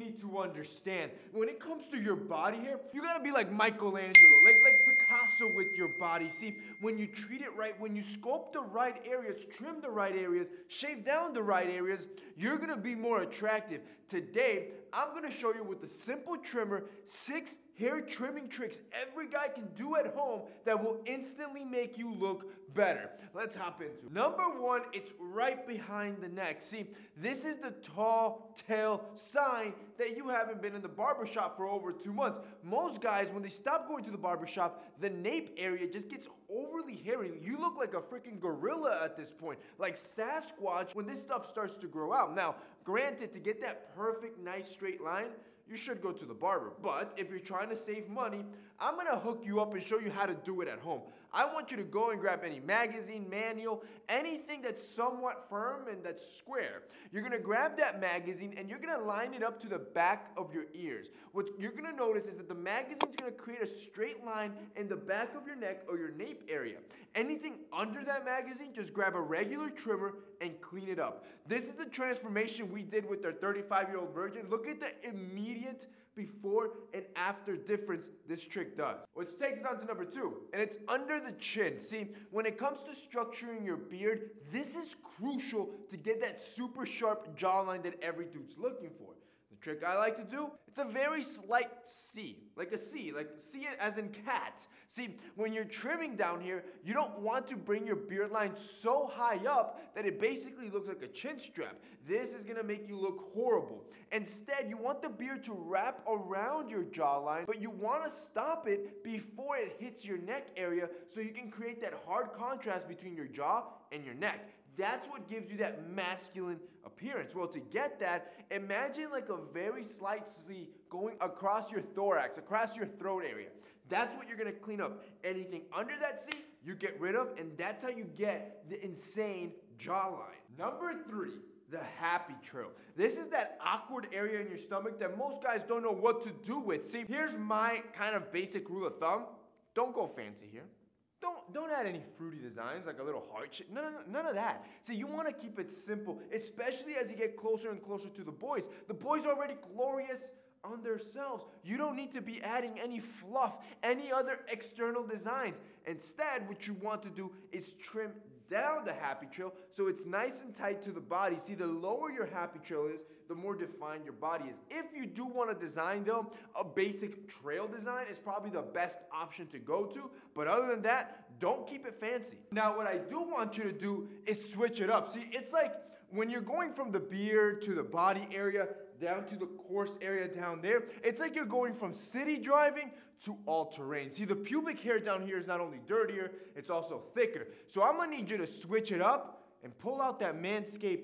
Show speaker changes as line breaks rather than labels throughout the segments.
need to understand. When it comes to your body hair, you gotta be like Michelangelo, like Picasso with your body. See, when you treat it right, when you sculpt the right areas, trim the right areas, shave down the right areas, you're gonna be more attractive. Today, I'm gonna show you with a simple trimmer, 6 hair trimming tricks every guy can do at home that will instantly make you look better. Let's hop into it. Number 1, it's right behind the neck. See, this is the tall tale sign that you haven't been in the barbershop for over 2 months. Most guys, when they stop going to the barbershop, the nape area just gets overly hairy. You look like a freaking gorilla at this point, like Sasquatch when this stuff starts to grow out. Now, granted, to get that perfect, nice straight line, you should go to the barber. But if you're trying to save money, I'm gonna hook you up and show you how to do it at home. I want you to go and grab any magazine, manual, anything that's somewhat firm and that's square. You're gonna grab that magazine and you're gonna line it up to the back of your ears. What you're gonna notice is that the magazine's gonna create a straight line in the back of your neck or your nape area. Anything under that magazine, just grab a regular trimmer and clean it up. This is the transformation we did with our 35-year-old virgin. Look at the immediate before and after difference this trick does. Which takes us on to number 2, and it's under the chin. See, when it comes to structuring your beard, this is crucial to get that super sharp jawline that every dude's looking for. The trick I like to do, it's a very slight C, like C it as in cat. See, when you're trimming down here, you don't want to bring your beard line so high up that it basically looks like a chin strap. This is gonna make you look horrible. Instead, you want the beard to wrap around your jawline, but you wanna stop it before it hits your neck area so you can create that hard contrast between your jaw and your neck. That's what gives you that masculine appearance. Well, to get that, imagine like a very slight C going across your thorax, across your throat area. That's what you're gonna clean up. Anything under that C, you get rid of, and that's how you get the insane jawline. Number 3, the happy trail. This is that awkward area in your stomach that most guys don't know what to do with. See, here's my kind of basic rule of thumb. Don't go fancy here. Don't add any fruity designs like a little heart shape. None of that. See, you want to keep it simple, especially as you get closer and closer to the boys. The boys are already glorious on themselves. You don't need to be adding any fluff, any other external designs. Instead, what you want to do is trim down the happy trail so it's nice and tight to the body. See, the lower your happy trail is, the more defined your body is. If you do want to design though, a basic trail design is probably the best option to go to. But other than that, don't keep it fancy. Now, what I do want you to do is switch it up. See, it's like when you're going from the beard to the body area, down to the coarse area down there, it's like you're going from city driving to all-terrain. See, the pubic hair down here is not only dirtier, it's also thicker. So I'm gonna need you to switch it up and pull out that Manscaped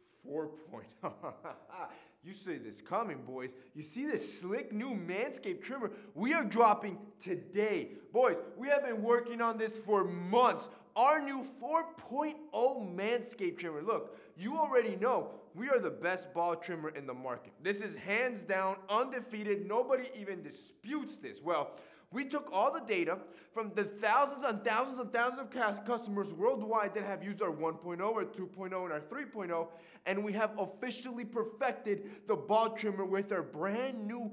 4.0. You see this coming, boys. You see this slick new Manscaped trimmer we are dropping today. Boys, we have been working on this for months. Our new 4.0 Manscaped trimmer. Look, you already know we are the best ball trimmer in the market. This is hands down, undefeated. Nobody even disputes this. Well, we took all the data from the thousands and thousands and thousands of customers worldwide that have used our 1.0, our 2.0, and our 3.0, and we have officially perfected the ball trimmer with our brand new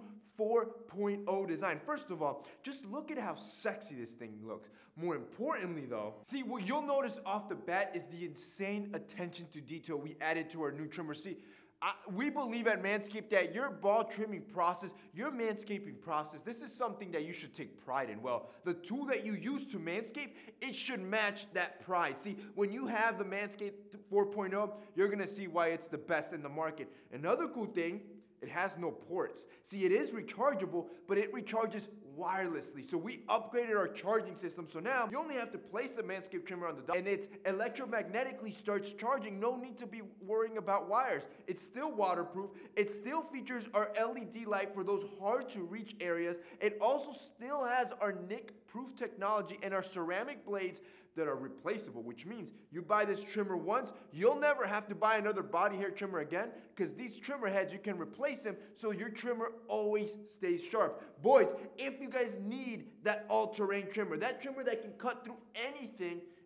4.0 design. First of all, just look at how sexy this thing looks. More importantly though, see, what you'll notice off the bat is the insane attention to detail we added to our new trimmer. See, we believe at Manscaped that your ball trimming process, your manscaping process, this is something that you should take pride in. Well, the tool that you use to manscape, it should match that pride. See, when you have the Manscaped 4.0, you're gonna see why it's the best in the market. Another cool thing, it has no ports. See, it is rechargeable, but it recharges wirelessly. So we upgraded our charging system. So now you only have to place the Manscaped trimmer on the dial and it electromagnetically starts charging. No need to be worrying about wires. It's still waterproof. It still features our LED light for those hard to reach areas. It also still has our nick-proof technology and our ceramic blades that are replaceable, which means you buy this trimmer once, you'll never have to buy another body hair trimmer again, because these trimmer heads, you can replace them so your trimmer always stays sharp. Boys, if you guys need that all-terrain trimmer, that trimmer that can cut through anything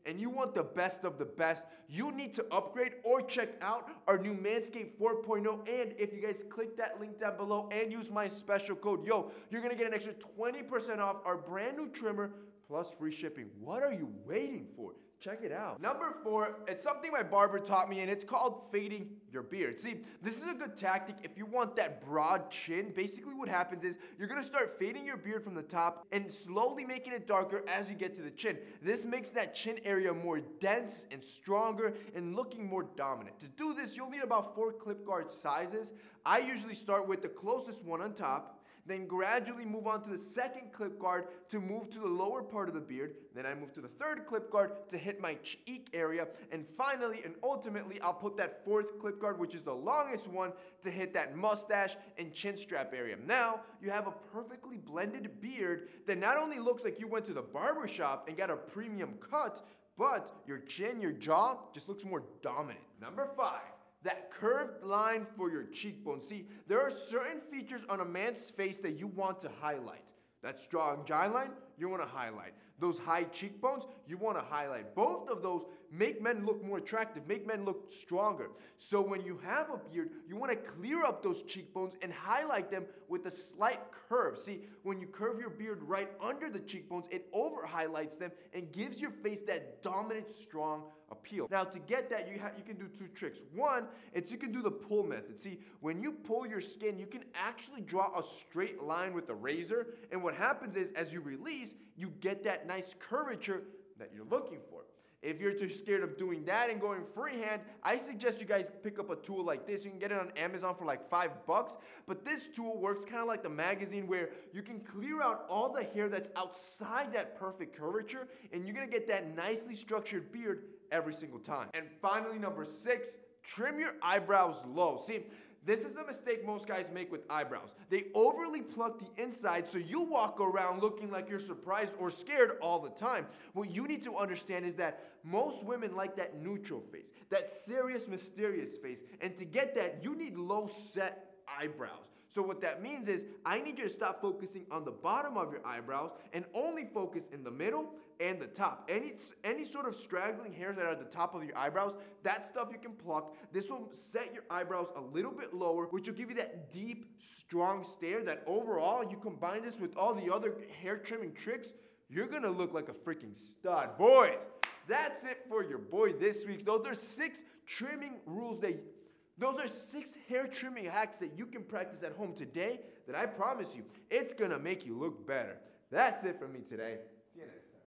and you want the best of the best, you need to upgrade or check out our new Manscaped 4.0. And if you guys click that link down below and use my special code, you're gonna get an extra 20% off our brand new trimmer plus free shipping. What are you waiting for? Check it out. Number 4, it's something my barber taught me, and it's called fading your beard. See, this is a good tactic if you want that broad chin. Basically what happens is you're gonna start fading your beard from the top and slowly making it darker as you get to the chin. This makes that chin area more dense and stronger and looking more dominant. To do this, you'll need about 4 clip guard sizes. I usually start with the closest one on top, then gradually move on to the second clip guard to move to the lower part of the beard. Then I move to the third clip guard to hit my cheek area. And finally and ultimately, I'll put that 4th clip guard, which is the longest one, to hit that mustache and chin strap area. Now, you have a perfectly blended beard that not only looks like you went to the barber shop and got a premium cut, but your chin, your jaw just looks more dominant. Number 5. That curved line for your cheekbone. See, there are certain features on a man's face that you want to highlight. That strong jawline, you want to highlight. Those high cheekbones, you want to highlight. Both of those make men look more attractive, make men look stronger. So when you have a beard, you want to clear up those cheekbones and highlight them with a slight curve. See, when you curve your beard right under the cheekbones, it over highlights them and gives your face that dominant, strong appeal. Now, to get that, you can do 2 tricks. One, you can do the pull method. See, when you pull your skin, you can actually draw a straight line with the razor, and what happens is, as you release, you get that nice curvature that you're looking for. If you're too scared of doing that and going freehand, I suggest you guys pick up a tool like this. You can get it on Amazon for like $5, but this tool works kind of like the magazine where you can clear out all the hair that's outside that perfect curvature, and you're gonna get that nicely structured beard every single time. And finally, number 6, trim your eyebrows low. See, this is the mistake most guys make with eyebrows. They overly pluck the inside, so you walk around looking like you're surprised or scared all the time. What you need to understand is that most women like that neutral face, that serious, mysterious face. And to get that, you need low set eyebrows. So what that means is I need you to stop focusing on the bottom of your eyebrows and only focus in the middle and the top. Any sort of straggling hairs that are at the top of your eyebrows, that stuff you can pluck. This will set your eyebrows a little bit lower, which will give you that deep, strong stare that overall, you combine this with all the other hair trimming tricks, you're gonna look like a freaking stud. Boys, that's it for your boy this week. Those are 6 trimming rules those are 6 hair trimming hacks that you can practice at home today that I promise you, it's gonna make you look better. That's it for me today.